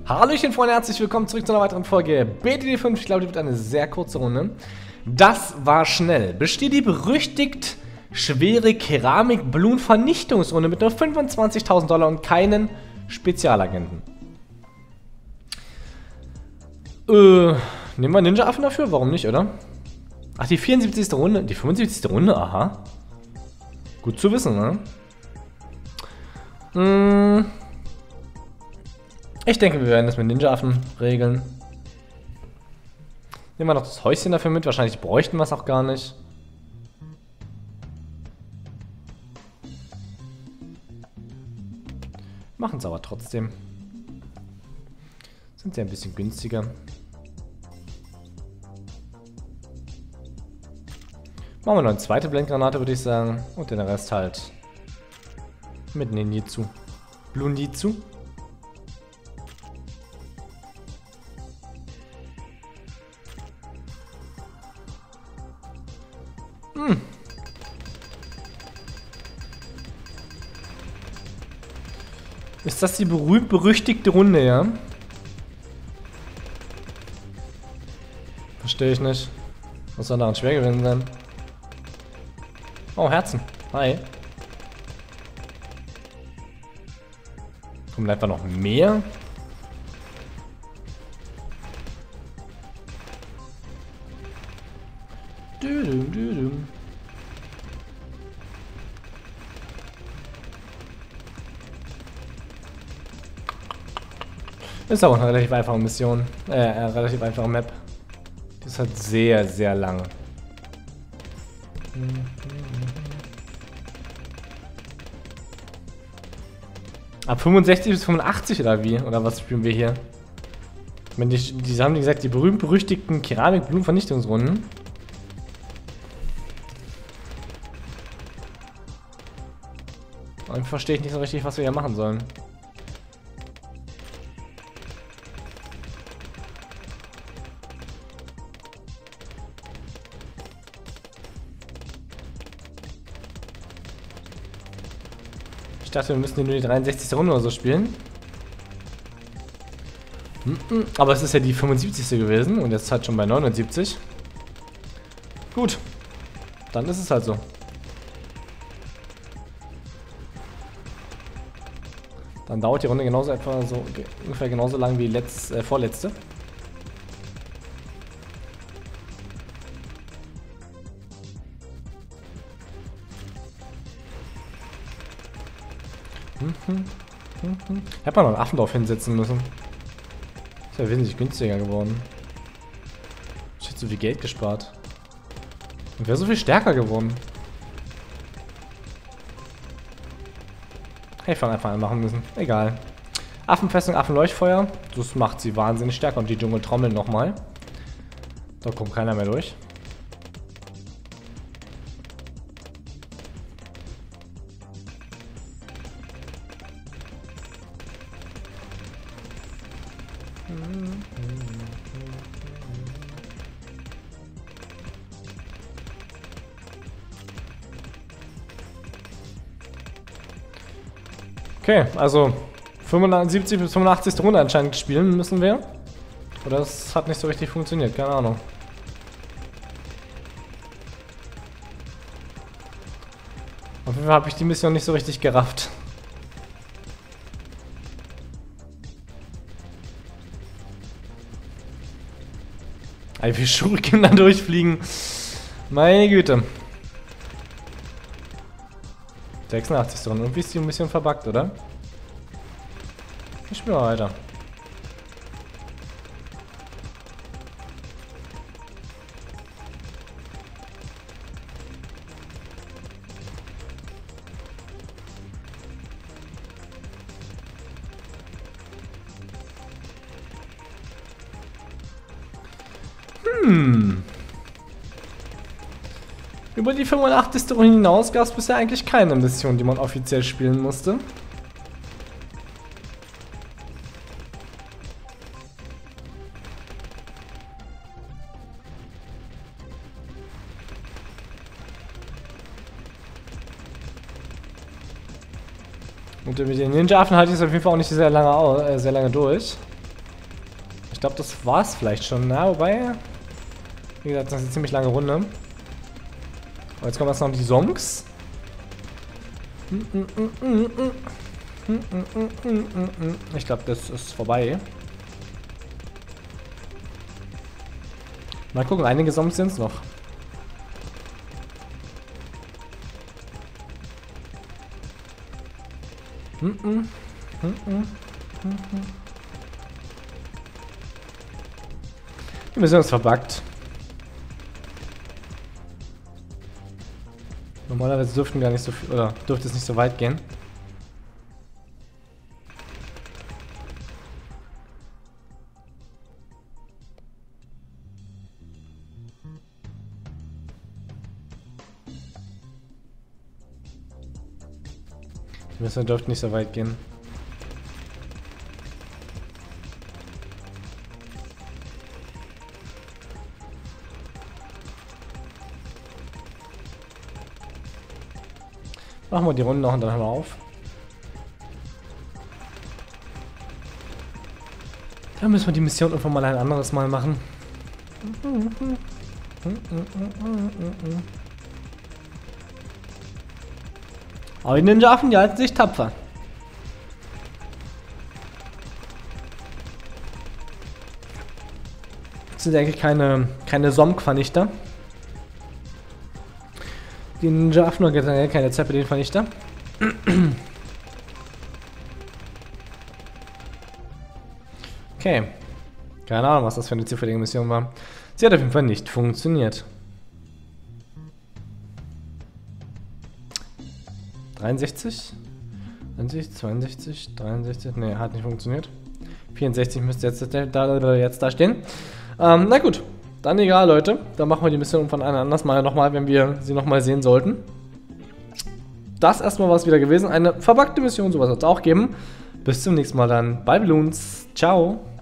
Hallöchen Freunde, herzlich willkommen zurück zu einer weiteren Folge BTD 5. Ich glaube, die wird eine sehr kurze Runde. Das war schnell. Besteht die berüchtigt schwere Keramik-Balloon-Vernichtungsrunde mit nur 25.000 $ und keinen Spezialagenten. Nehmen wir Ninja-Affen dafür? Warum nicht, oder? Ach, die 74. Runde. Die 75. Runde? Aha. Gut zu wissen, ne? Ich denke, wir werden das mit Ninja-Affen regeln. Nehmen wir noch das Häuschen dafür mit. Wahrscheinlich bräuchten wir es auch gar nicht. Machen es aber trotzdem. Sind sie ein bisschen günstiger. Machen wir noch eine zweite Blendgranate, würde ich sagen. Und den Rest halt mit Ninjitsu. Blunditsu. Ist das die berühmt-berüchtigte Runde, ja? Verstehe ich nicht. Was soll daran schwer gewesen sein? Oh, Herzen. Hi. Kommt einfach noch mehr? Düdüm, düdüm. Ist aber eine relativ einfache Mission. Relativ einfache Map. Die ist halt sehr, sehr lang. Ab 65 bis 85 oder wie? Oder was spielen wir hier? Ich meine, die haben gesagt, die berühmt-berüchtigten Keramik-Blumenvernichtungsrunden. Und verstehe ich nicht so richtig, was wir hier machen sollen. Ich dachte, wir müssen nur die 63. Runde oder so spielen. Aber es ist ja die 75. gewesen und jetzt halt schon bei 79. Gut. Dann ist es halt so. Dann dauert die Runde genauso etwa so ungefähr genauso lang wie die vorletzte. Hätte man noch einen Affendorf hinsetzen müssen. Ist ja wesentlich günstiger geworden. Ich hätte so viel Geld gespart. Und wäre so viel stärker geworden. Hätte man einfach anmachen müssen. Egal. Affenfestung, Affenleuchtfeuer. Das macht sie wahnsinnig stärker. Und die Dschungeltrommel nochmal. Da kommt keiner mehr durch. Okay, also 75 bis 85. Runde anscheinend spielen müssen wir. Oder das hat nicht so richtig funktioniert, keine Ahnung. Auf jeden Fall habe ich die Mission nicht so richtig gerafft. Wie viele Schurken da durchfliegen. Meine Güte. 86 Runde. Irgendwie ist die Mission verbuggt, oder? Ich spiele mal weiter. Über die 85. Runde hinaus gab es bisher eigentlich keine Mission, die man offiziell spielen musste. Und mit den Ninja-Affen halte ich es auf jeden Fall auch nicht sehr lange durch. Ich glaube, das war's vielleicht schon. Na, wobei... Wie gesagt, das ist eine ziemlich lange Runde. Und jetzt kommen erst noch die Songs. Ich glaube, das ist vorbei. Mal gucken, einige Songs sind es noch. Die Mission ist verbuggt. Normalerweise dürften gar nicht so viel, oder dürfte es nicht so weit gehen. Die Mission dürfte nicht so weit gehen. Machen wir die Runde noch und dann hören wir auf. Dann müssen wir die Mission irgendwann mal ein anderes Mal machen. Aber die Ninja-Affen, die halten sich tapfer. Das sind eigentlich keine Somk-Vernichter. Die Ninja-Affen oder generell keine Zeppelin-Vernichter. Okay. Keine Ahnung, was das für eine zufällige Mission war. Sie hat auf jeden Fall nicht funktioniert. 63? 62, 63? Ne, hat nicht funktioniert. 64 müsste jetzt da stehen. Na gut. Dann egal, Leute. Dann machen wir die Mission von einem anders Mal nochmal, wenn wir sie nochmal sehen sollten. Das erstmal war es wieder gewesen. Eine verbuggte Mission, sowas wird es auch geben. Bis zum nächsten Mal dann. Bye, Bloons. Ciao.